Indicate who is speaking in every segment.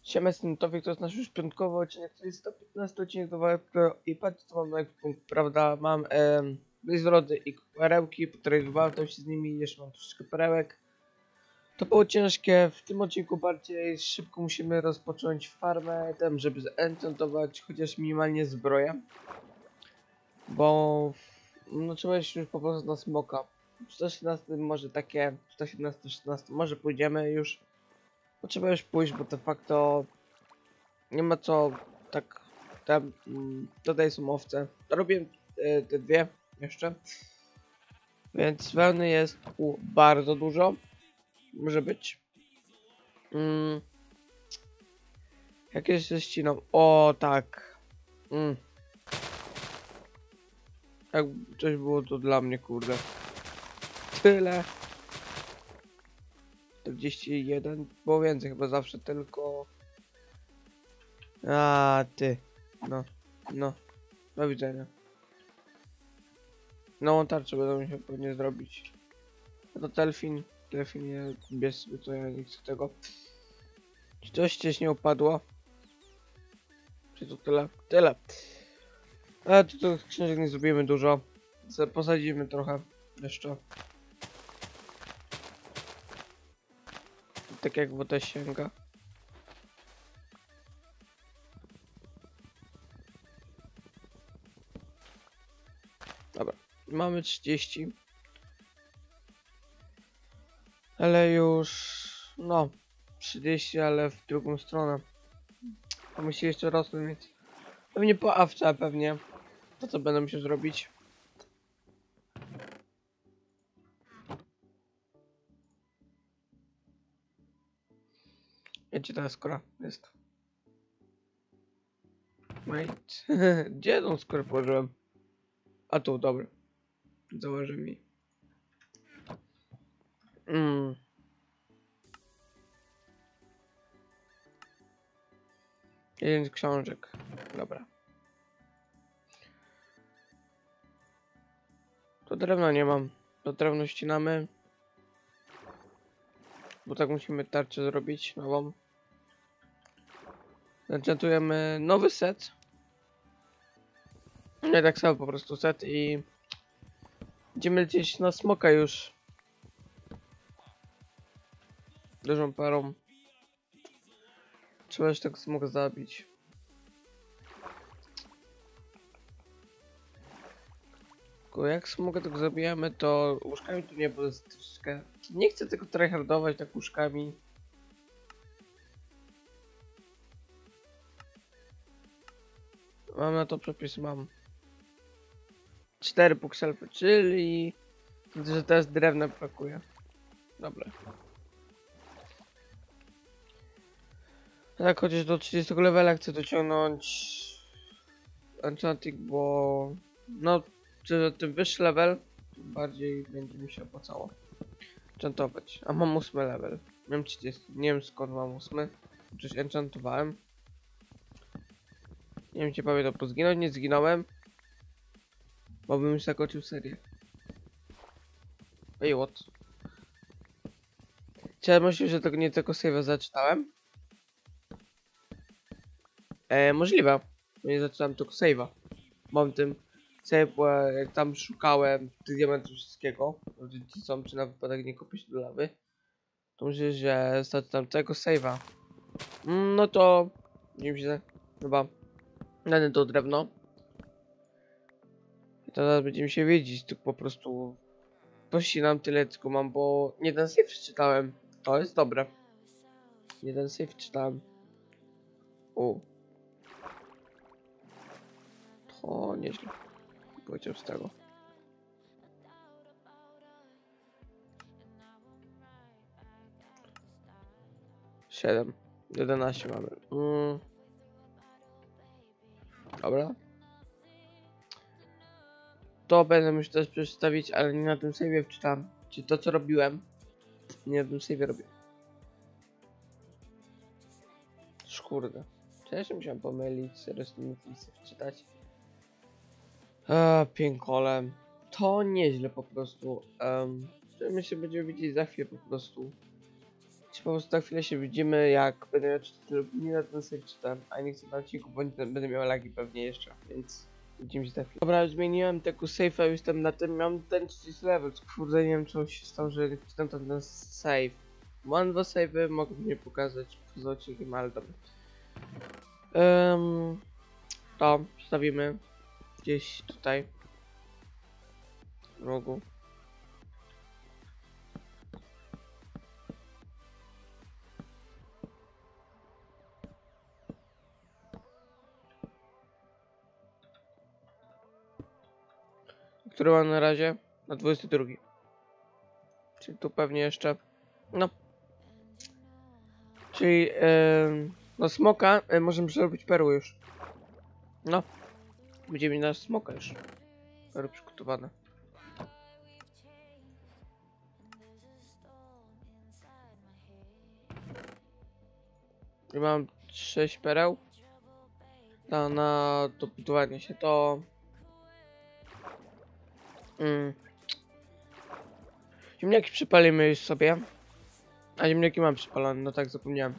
Speaker 1: Siema, jestem Tofik, to jest nasz już piątkowy odcinek, to jest 115 odcinek do Pro i patrzcie co mam na punkt, prawda, mam Blizzrody i perełki, po których walczę się z nimi, jeszcze mam troszeczkę perełek. To było ciężkie, w tym odcinku bardziej szybko musimy rozpocząć farmę, żeby zenchantować chociaż minimalnie zbroję. Bo no trzeba iść już po prostu na smoka. 117 może takie, 117, 16 może pójdziemy już. No trzeba już pójść, bo de facto nie ma co tak tam tutaj są owce. Robię te dwie jeszcze. Więc wełny jest tu bardzo dużo. Może być. Jakieś ze ściną. O tak. Jak coś było to dla mnie, kurde. Tyle. 41. Było więcej chyba zawsze, tylko. A ty. No. Do widzenia. No tarczę będą się pewnie zrobić. A to delfin nie bierz sobie, to ja nie chcę tego. Czy coś gdzieś nie upadło? Czy to tyle? Tyle. Ale tu książek nie zrobimy dużo. Posadzimy trochę jeszcze. Tak jak woda sięga. Dobra, mamy 30. Ale już... no... 30, ale w drugą stronę. A musi jeszcze rosnąć, więc... pewnie po awce, pewnie. To co będę musiał zrobić. Wiecie, ta skóra jest. Wait. Gdzie tą skórę położyłem? A tu, dobra. Założę mi. 1 książek. Dobra. To drewna nie mam. To drewno ścinamy. Bo tak musimy tarczę zrobić nową. Enchantujemy nowy set. Nie tak samo po prostu set i... będziemy lecieć na smoka już. Dużą parą. Trzeba już tak smoka zabić. Tylko jak smoka tak zabijamy, to łóżkami tu nie, bo jest troszeczkę... nie chcę tego tryhardować tak łóżkami. Mam na to przepis, mam. 4 pukselfy, czyli... że teraz drewna brakuje. Dobra. Tak, chociaż do 30 levela chcę dociągnąć enchanting, bo no, tym wyższy level, tym bardziej będzie mi się opłacało enchantować. A mam 8 level. Miałem 30, nie wiem skąd mam 8. Przecież enchantowałem. Nie wiem, czy pamiętam, bo zginąć nie zginąłem. Bo bym już zakończył serię. Ej, what? Czy myślę, że tego nie tylko save'a zaczynałem? Możliwe. Nie zaczynam tylko save'a. Mam tym save, jak tam szukałem tych diamentów wszystkiego, gdzie są, czy na wypadek nie kupić do lawy, to myślę, że zaczynam tego save'a. No to nie widzę, chyba nadę to drewno. I teraz będziemy się wiedzieć, tu po prostu pościnam tyle, tylko mam, bo nie ten save czytałem. To jest dobre. Nie ten save czytałem. To nieźle. Powiedział z tego. 7. 11 mamy. Dobra. To będę musiał też przedstawić, ale nie na tym save'ie wczytam. Czy to co robiłem, nie na tym save'ie robię. Szkurde. Czy ja się musiałem pomylić, serio z tym wczytać. Piękolem. To nieźle po prostu. My się będziemy widzieć za chwilę po prostu. Czy po prostu za chwilę się widzimy, jak będę miał nie na ten save czy ten, a nie chcę na odcinku, bo będę miał lagi pewnie jeszcze, więc widzimy się za chwilę. Dobra, już zmieniłem tego save'a, już jestem na tym, mam ten 30 level, kurde, nie wiem co się stało, że wczytam ten save. Mam 2 save'y, mogę mi pokazać poza odcinkiem, ale dobra. To wstawimy gdzieś tutaj w rogu. Który mam na razie? Na 22. Czyli tu pewnie jeszcze. No. Czyli no smoka możemy przerobić perły już. No. Będziemy mieć nasz smoka już. Perły przygotowane. I mam 6 pereł. Na dobudowanie się to... Ziemniaki przypalimy już sobie. A ziemniaki mam przypalone, no tak zapomniałem.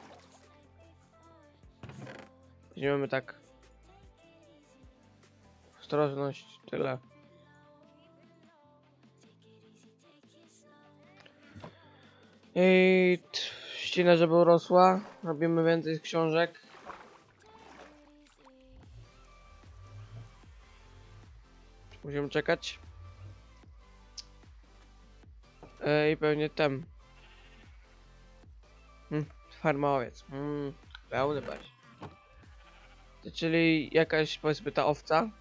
Speaker 1: Weźmiemy tak. Ostrożność, tyle. I ścina, żeby urosła. Robimy więcej z książek. Musimy czekać. I pewnie tem. Farma owiec. Pełny baś. Czyli jakaś, powiedzmy, ta owca.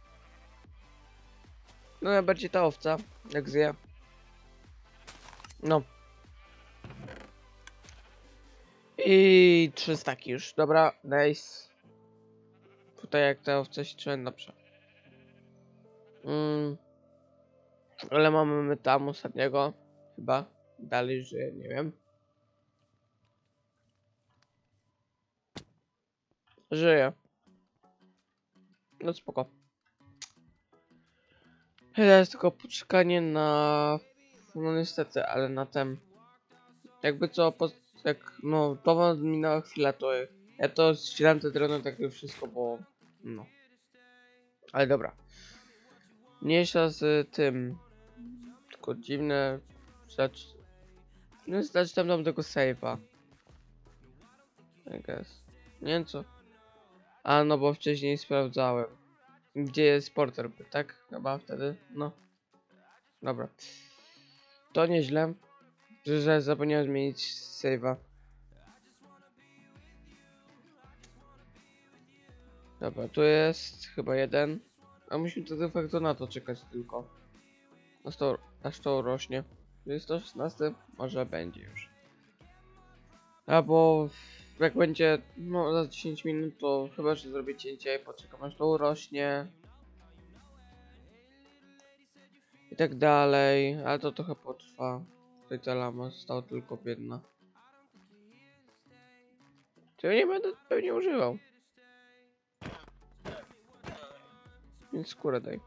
Speaker 1: No najbardziej ta owca, jak zje. No. I 3 staki już. Dobra, nice. Tutaj jak ta owca się trzyma dobrze. Ale mamy tam ostatniego. Chyba. Dalej żyje, nie wiem. Żyje. No spoko. Teraz tylko poczekanie na... No niestety, ale na ten... Jakby co, jak no to minęła chwila, to ja to ścieram te drony tak już wszystko, bo... No. Ale dobra. Mniejsza z tym... Tylko dziwne... No znaczy tam dam tego save'a. I guess. Nie wiem co. A no bo wcześniej sprawdzałem. Gdzie jest porter, tak? Chyba wtedy, no. Dobra. To nieźle, że zapomniałem zmienić save'a. Dobra, tu jest chyba jeden. A musimy to de facto na to czekać tylko. Aż to urośnie. Jest to 16? Może będzie już. Albo jak będzie, no za 10 minut, to chyba, że zrobię cięcie i poczekam aż to urośnie. I tak dalej, ale to trochę potrwa. Tutaj ta lama została tylko biedna. Czego nie będę pewnie używał. Więc skórę daj.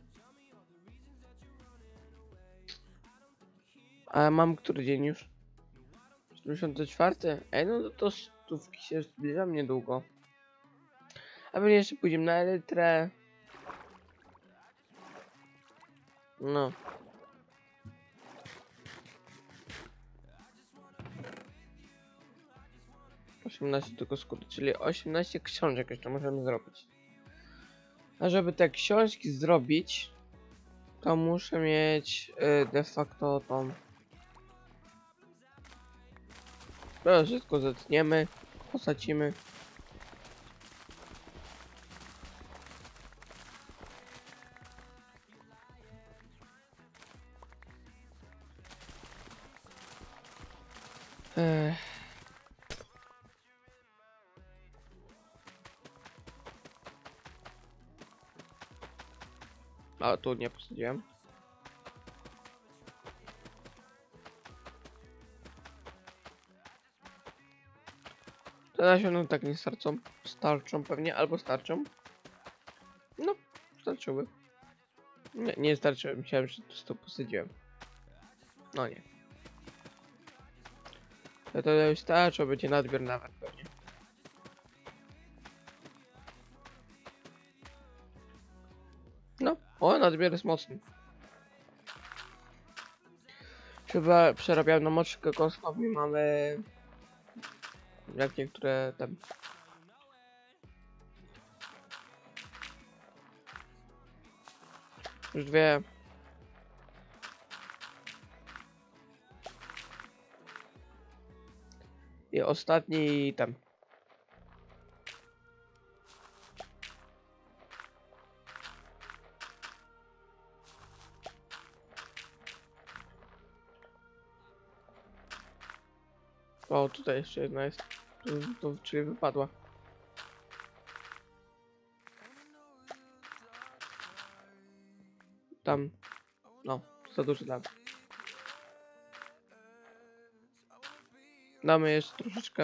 Speaker 1: A mam który dzień już? 74? Ej, no to stówki się zbliżam niedługo. A pewnie jeszcze pójdziemy na elytrę. No. Osiemnaście tylko skóry, czyli 18 książek jeszcze możemy zrobić. A żeby te książki zrobić, to muszę mieć de facto tą... To wszystko zetniemy, posadzimy. A tu nie posadziłem. Te nasiona tak nie starczą. Starczą pewnie, albo starczą. No, starczyły. Nie starczyły, myślałem, że to posadziłem. No nie. To już starczy, będzie nadbiór nawet pewnie. No, o, nadbiór jest mocny. Chyba przerabiam na moczkę kokosową i mamy... Jak niektóre tam... Już dwie. I ostatni tam. O, tutaj jeszcze jedna jest. Czyli wypadła. Tam. No, za dużo dam. Damy jeszcze troszeczkę.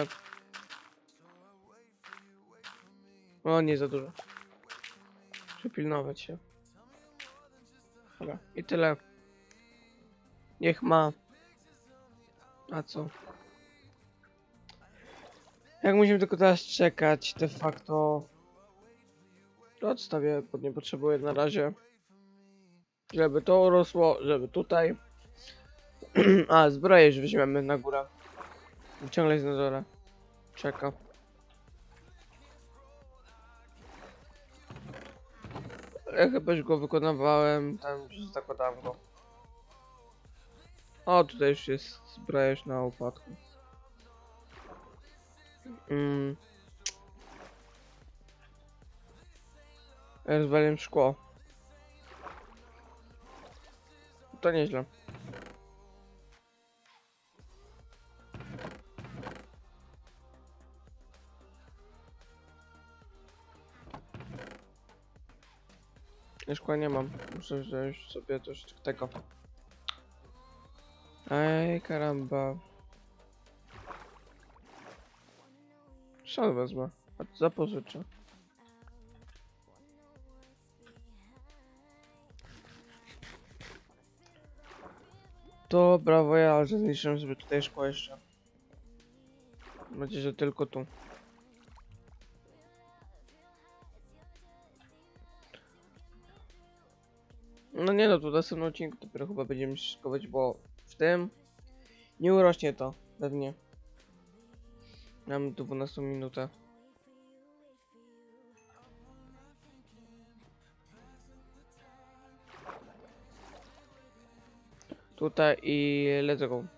Speaker 1: O, nie za dużo. Przypilnować się. Dobra, i tyle. Niech ma. A co? Jak musimy tylko teraz czekać, de facto... To odstawię, bo nie potrzebuję na razie. Żeby to urosło, żeby tutaj... A, zbroję już weźmiemy na górę. Ciągle jest na dole. Czeka. Ja chyba już go wykonywałem, tam już zakładałem go. O, tutaj już jest zbroja już na upadku. Ja rozwaliłem szkło. To nieźle. Szkła nie mam. Muszę wziąć sobie coś tego. Ej, karamba. Co wezmę? A to zapożyczę. To brawo ja, ale zniszczyłem sobie tutaj szkło jeszcze. Mam nadzieję, że tylko tu. No nie no, tu w następnym odcinku dopiero chyba będziemy szkować, bo w tym nie urośnie to pewnie. Mam tu 12 minutę. Tutaj i let's go.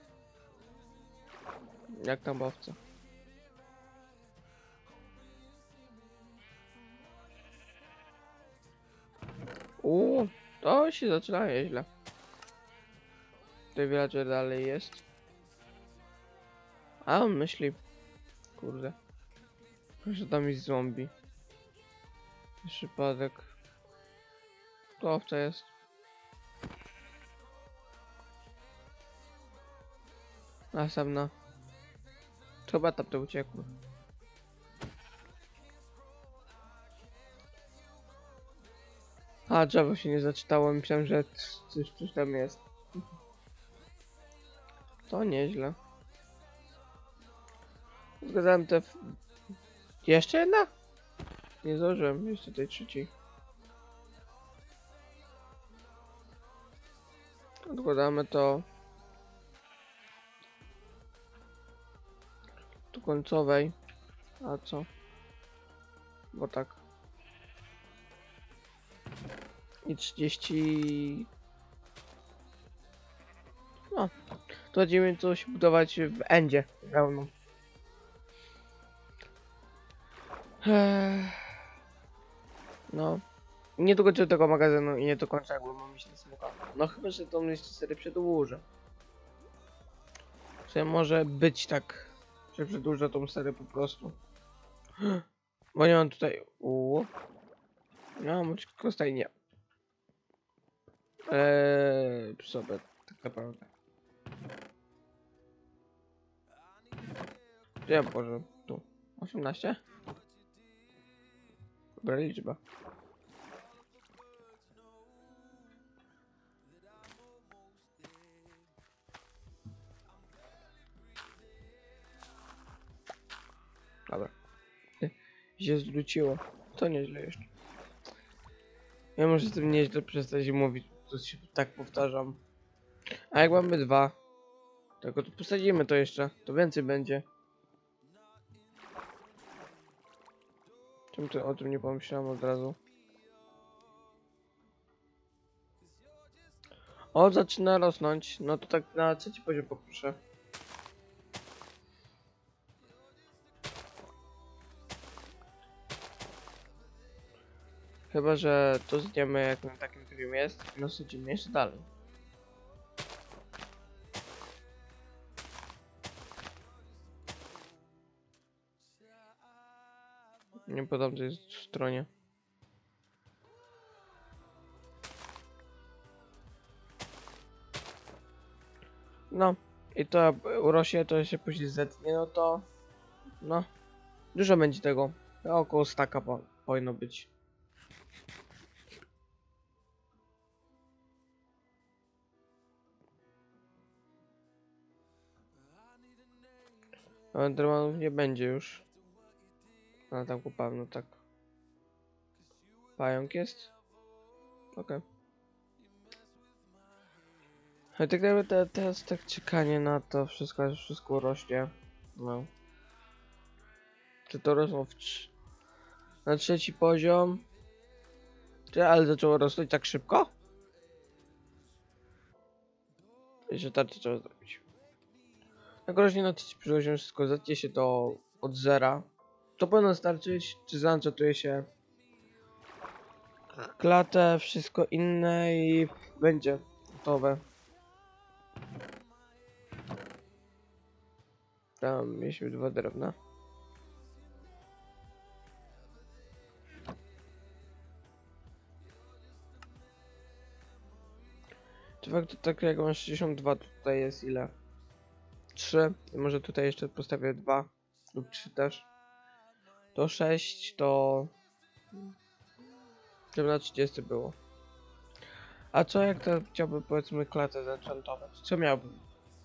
Speaker 1: Jak tam bawca. To się zaczyna nieźle. Tutaj villager dalej jest. A on myśli. Kurde. Proszę, tam jest zombie. Przypadek. To owca jest. Następna. Chyba tam to uciekło. A, drzewo się nie zaczytało. Myślałem, że coś tam jest. To nieźle. Zgadzałem te... Jeszcze jedna? Nie zdążyłem. Jeszcze tej trzeciej. Odkładamy to. Tu końcowej. A co? Bo tak. I 30... No. To będziemy coś budować w endzie. Pełną. No. Nie dokończę tego magazynu i nie dokończę, jakby mam iść na smoka. No chyba, że tą jeszcze serię przedłużę. Że może być tak, że przedłużę tą serię po prostu. Bo nie mam tutaj... Nie mam oczywiście stajnie. Przy sobie, tak naprawdę. Gdzie ja położę? Tu. 18? Dobra liczba. się zwróciło. To nieźle jeszcze. Ja może z tym nieźle przestać mówić, to się tak powtarzam. A jak mamy 2, tylko to posadzimy to jeszcze, to więcej będzie. Czemu o tym nie pomyślałem od razu? O, zaczyna rosnąć. No to tak na trzeci poziom poproszę. Chyba, że to zdjemy jak na takim poziomie jest i nasadzimy jeszcze dalej. Nie podam, co jest w stronie. No i to jak urośnie, to się później zetnie, no to... No, dużo będzie tego. Około staka powinno być. Endermanów nie będzie już. Ale tam kupałem, no tak. Pająk jest? Okej. Ale tak jakby teraz tak czekanie na to wszystko rośnie. No. Czy to rosną na trzeci poziom? Ale zaczęło rosnąć tak szybko? Jeszcze tarczę trzeba zrobić. Jak rośnie na trzeci poziom wszystko zetnie się to od zera. To powinno starczyć, czy zanczetuje się klatę, wszystko inne i będzie gotowe. Tam mieliśmy 2 drewna. De facto tak jak mam 62, to tutaj jest ile? 3. I może tutaj jeszcze postawię 2 lub 3 też. To 6 to... Żeby na 30 było. A co jak to chciałbym powiedzmy klatę zenchantować? Co miałbym?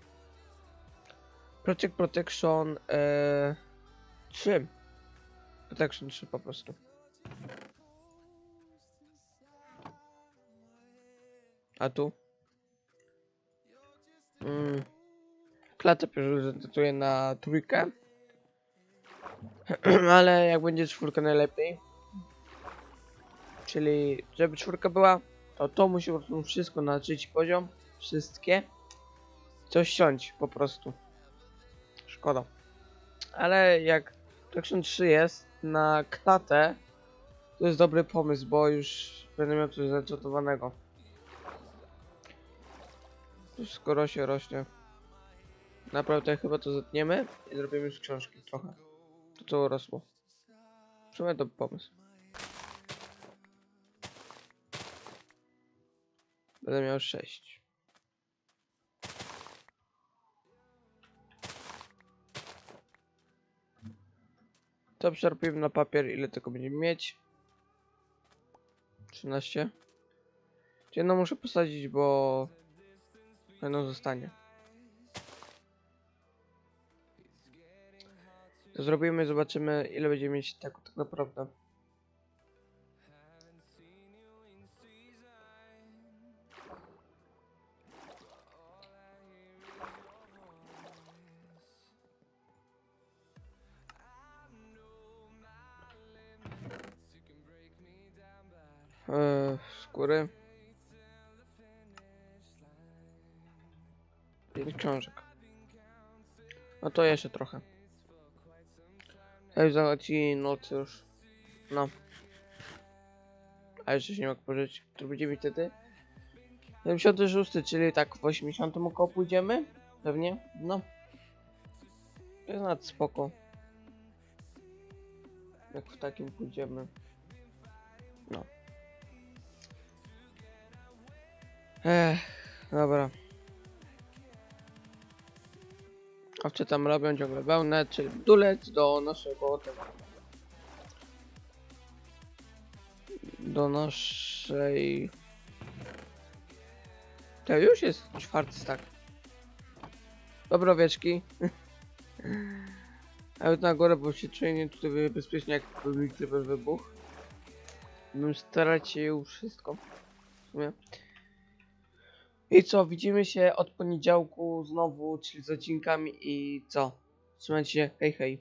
Speaker 1: Protection 3. Protection 3 po prostu. A tu? Klatę prezentuję na 3. Ale jak będzie 4 najlepiej. Czyli żeby 4 była, to musi po prostu wszystko na trzeci poziom. Wszystkie. Coś ściąć po prostu. Szkoda. Ale jak Protection 3 jest na klatę, to jest dobry pomysł, bo już będę miał coś zaczatowanego. To skoro się rośnie. Naprawdę chyba to zetniemy i zrobimy już książki trochę. To co rosło. W sumie to pomysł. Będę miał 6. To przerpimy na papier, ile tylko będziemy mieć. 13. Jedno muszę posadzić, bo jedno zostanie. To zrobimy, zobaczymy ile będziemy mieć tego tak naprawdę. Skóry. 5 książek. No to jeszcze trochę. Ja już zachodzi noc już. No. A jeszcze się nie mogę pożyć. Który będzie mi wtedy? 76, czyli tak w 80 około pójdziemy? Pewnie? No. To jest nawet spoko. Jak w takim pójdziemy. No. Dobra. Owce tam robią ciągle wełnę, czyli dulec do naszego tego. Do naszej... To już jest 4. stack. Dobra, owieczki. A już na górę, bo się czuję nie tutaj bezpiecznie, jakby mi creeper wybuchł. Bym stracił wszystko. W sumie. I co, widzimy się od poniedziałku znowu, czyli z odcinkami i co? Trzymajcie się, hej hej.